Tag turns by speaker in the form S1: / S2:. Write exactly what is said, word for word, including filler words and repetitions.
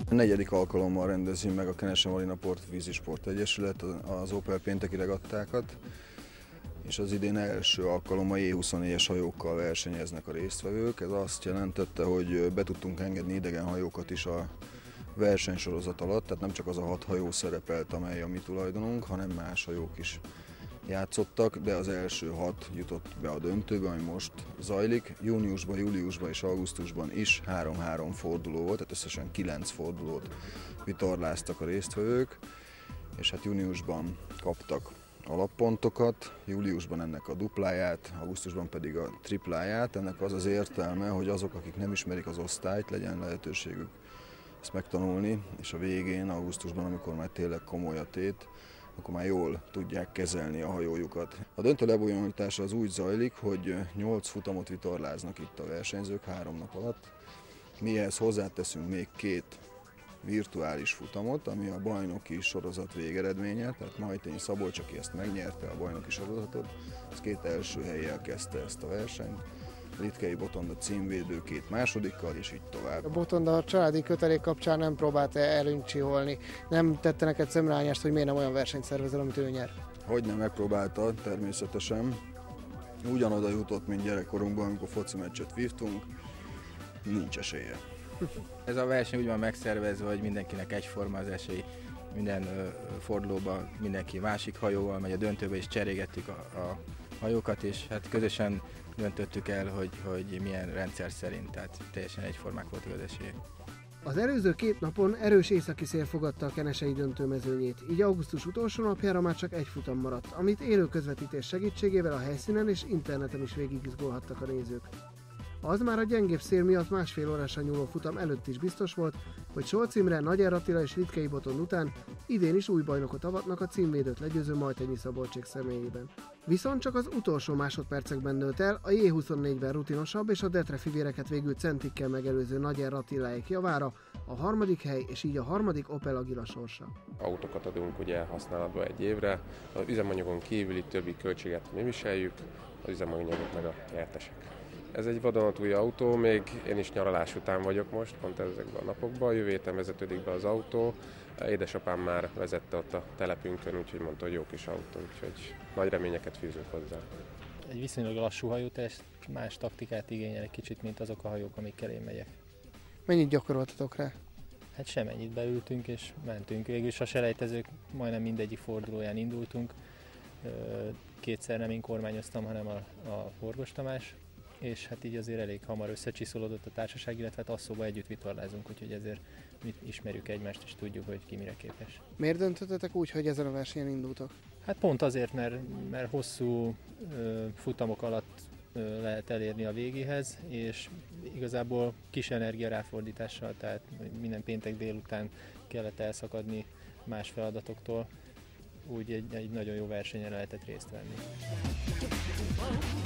S1: A negyedik alkalommal rendezi meg a Kenese Marina Partvízi Sport Egyesület az Opel pénteki regattákat, és az idén első alkalommal jé huszonnégyes hajókkal versenyeznek a résztvevők. Ez azt jelentette, hogy be tudtunk engedni idegen hajókat is a versenysorozat alatt, tehát nem csak az a hat hajó szerepelt, amely a mi tulajdonunk, hanem más hajók is játszottak, de az első hat jutott be a döntőbe, ami most zajlik. Júniusban, júliusban és augusztusban is három-három forduló volt, tehát összesen kilenc fordulót vitorláztak a résztvevők, és hát júniusban kaptak alappontokat, júliusban ennek a dupláját, augusztusban pedig a tripláját. Ennek az az értelme, hogy azok, akik nem ismerik az osztályt, legyen lehetőségük ezt megtanulni, és a végén, augusztusban, amikor már tényleg komoly a tét, akkor már jól tudják kezelni a hajójukat. A döntő lebonyolítása az úgy zajlik, hogy nyolc futamot vitorláznak itt a versenyzők három nap alatt. Mi ehhez hozzáteszünk még két virtuális futamot, ami a bajnoki sorozat végeredménye, tehát Majtényi Szabolcs, aki ezt megnyerte a bajnoki sorozatot, az két első hellyel kezdte ezt a versenyt. Litkei Botond a címvédő két másodikkal, és így tovább.
S2: A Botond a családi kötelék kapcsán nem próbálta előnyt csiholni, nem tette neked szemrehányást, hogy miért nem olyan versenyt szervezel, amit ő nyer?
S1: Hogyne megpróbálta, természetesen. Ugyanoda jutott, mint gyerekkorunkban, amikor foci meccset vívtunk, nincs esélye.
S3: Ez a verseny úgy van megszervezve, hogy mindenkinek egyforma az esély. Minden ö, fordulóban mindenki másik hajóval megy a döntőbe, és cserégettük a, a hajókat, és hát közösen döntöttük el, hogy, hogy milyen rendszer szerint, tehát teljesen egyformák voltak az esélyek.
S2: Az előző két napon erős északi szél fogadta a kenesei döntőmezőnyét, így augusztus utolsó napjára már csak egy futam maradt, amit élő közvetítés segítségével a helyszínen és interneten is végigizgolhattak a nézők. Az már a gyengébb szél miatt másfél órásra nyúló futam előtt is biztos volt, hogy Solc Imre, Nagyer Attila és Litkei Botond után idén is új bajnokot avatnak a címvédőt legyőző Majtényi Szabolcsék személyében. Viszont csak az utolsó másodpercekben dőlt el a jé huszonnégyben rutinosabb és a Detre fivéreket végül centikkel megelőző Nagyer Attiláék javára a harmadik hely és így a harmadik Opel Agila sorsa.
S4: Autókat adunk ugye használatba egy évre, az üzemanyagon kívüli többi költséget mi viseljük, az üzemanyagot meg a nyertesek. Ez egy vadonatúj autó, még én is nyaralás után vagyok most, pont ezekben a napokban. Jövő héten vezetődik be az autó. Édesapám már vezette ott a telepünkön, úgyhogy mondta, hogy jó kis autó, úgyhogy nagy reményeket fűzünk hozzá.
S5: Egy viszonylag lassú hajótest, más taktikát igényel egy kicsit, mint azok a hajók, amikkel én megyek.
S2: Mennyit gyakoroltatok rá?
S5: Hát semennyit beültünk és mentünk. Végülis a selejtezők majdnem mindegyik fordulóján indultunk. Kétszer nem én kormányoztam, hanem a, a Horgos Tamás. És hát így azért elég hamar összecsiszolódott a társaság, illetve hát asszóba együtt vitorlázunk, úgyhogy ezért mi ismerjük egymást és tudjuk, hogy ki mire képes.
S2: Miért döntöttetek úgy, hogy ezen a versenyen indultok?
S5: Hát pont azért, mert, mert hosszú ö, futamok alatt ö, lehet elérni a végéhez, és igazából kis energia ráfordítással, tehát minden péntek délután kellett elszakadni más feladatoktól, úgy egy, egy nagyon jó versenyen lehetett részt venni.